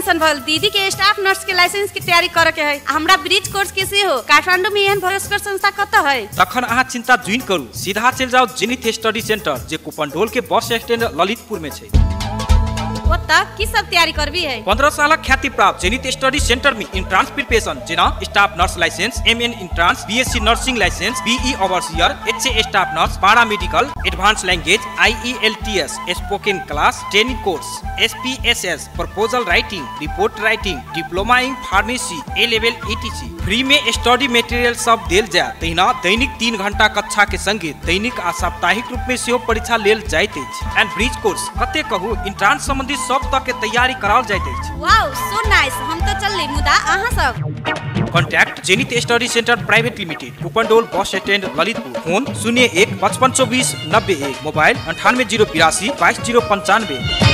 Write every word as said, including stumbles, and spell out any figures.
Tension भल दीदी के स्टाफ नर्स के लाइसेंस की तैयारी करे के है। हमरा ब्रिज कोर्स के से हो काठमांडू में एहन भरोसेकर संस्था कत है। तखन अहाँ चिंता जुइन करू, सीधा चल जाओ जेनिथ स्टडी सेंटर जे कुपनडोल के बस स्टैंड ललितपुर में छै। ओता की सब तैयारी करबी है। पंद्रह साल ख्याति प्राप्त जेनिथ स्टडी सेंटर में इंट्रांस प्रिपरेशन जेना staff nurse licence, MN entrance, BSc nursing licence, BE overseer, HA staff nurse, para medical, advance language, IELTS, spoken class, training course, SPSS, proposal writing, report writing, diploma in pharmacy, A level etc. Free में study material सब देल जाय। तहिना दैनिक तीन घंटा कक्षा के संगे दैनिक आ साप्ताहिक रूप में सेहो परीक्षा लेल जाइत अछि। एंड ब्रिज कोर्स कते कहू इंट्रांस संबंधी सब तक के तैयारी कराओल जाइत अछि। वाओ सो नाइस, हम तो चलली मुदा अहाँ सब contact Zenith study centre private limited, Kupondole bus stand Lalitpur. Phone शून्य एक पचपन चौबीस नब्बे एक, मोबाइल अंठानवे जीरो बिरासी बाईस जीरो पंचानवे।